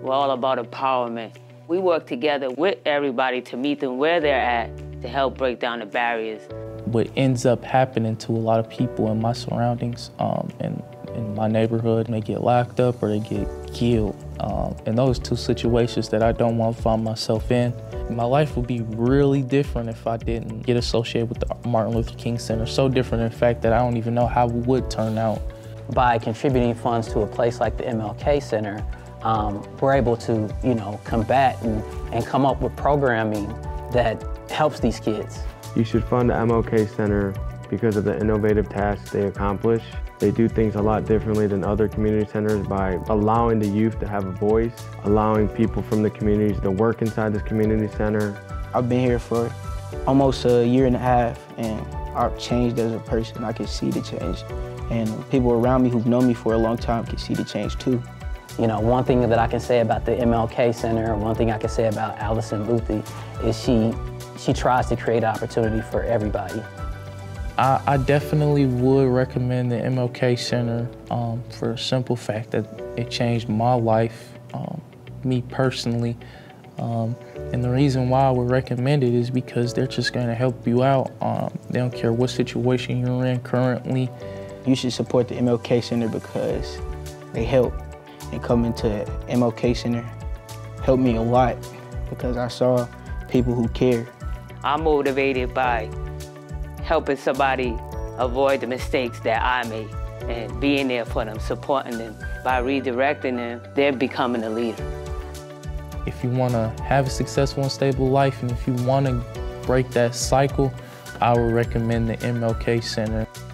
We're all about empowerment. We work together with everybody to meet them where they're at to help break down the barriers. What ends up happening to a lot of people in my surroundings and in my neighborhood, they get locked up or they get killed. And those two situations that I don't want to find myself in. My life would be really different if I didn't get associated with the Martin Luther King Center. So different in fact that I don't even know how it would turn out. By contributing funds to a place like the MLK Center, we're able to, combat and come up with programming that helps these kids. You should fund the MLK Center because of the innovative tasks they accomplish. They do things a lot differently than other community centers by allowing the youth to have a voice, allowing people from the communities to work inside this community center. I've been here for almost a year and a half, and I've changed as a person. I can see the change, and people around me who've known me for a long time can see the change too. One thing that I can say about the MLK Center, one thing I can say about Allison Luthi is she tries to create opportunity for everybody. I definitely would recommend the MLK Center for a simple fact that it changed my life, me personally. And the reason why I would recommend it is because they're just going to help you out. They don't care what situation you're in currently. You should support the MLK Center because they help. And coming to MLK Center helped me a lot because I saw people who care. I'm motivated by helping somebody avoid the mistakes that I made and being there for them, supporting them. By redirecting them, they're becoming a leader. If you want to have a successful and stable life and if you want to break that cycle, I would recommend the MLK Center.